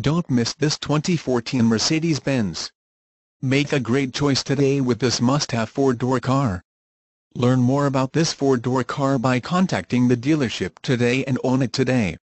Don't miss this 2014 Mercedes-Benz. Make a great choice today with this must-have four-door car. Learn more about this four-door car by contacting the dealership today and own it today.